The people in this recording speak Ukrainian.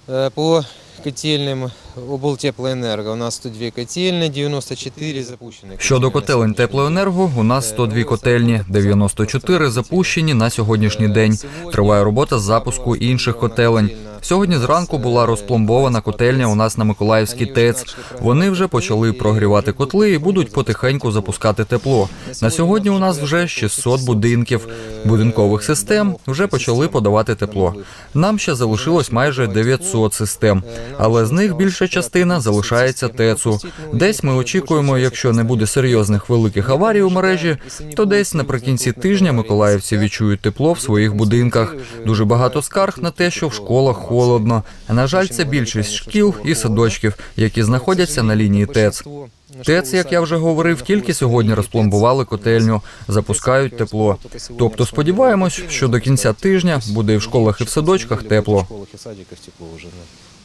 По котельням облтеплоенерго у нас 102 котельні, 94 запущені. Щодо котелень теплоенерго, у нас 102 котельні, 94 запущені на сьогоднішній день. Триває робота з запуску інших котелень. Сьогодні зранку була розпломбована котельня у нас на Миколаївській ТЕЦ. Вони вже почали прогрівати котли і будуть потихеньку запускати тепло. На сьогодні у нас вже 600 будинків. Будинкових систем вже почали подавати тепло. Нам ще залишилось майже 900 систем, але з них більша частина залишається ТЕЦу. Десь ми очікуємо, якщо не буде серйозних великих аварій у мережі, то десь наприкінці тижня миколаївці відчують тепло в своїх будинках. Дуже багато скарг на те, що в школах холодно. На жаль, це більшість шкіл і садочків, які знаходяться на лінії ТЕЦ. ТЕЦ, як я вже говорив, тільки сьогодні розпломбували котельню, запускають тепло. Тобто сподіваємось, що до кінця тижня буде і в школах, і в садочках тепло.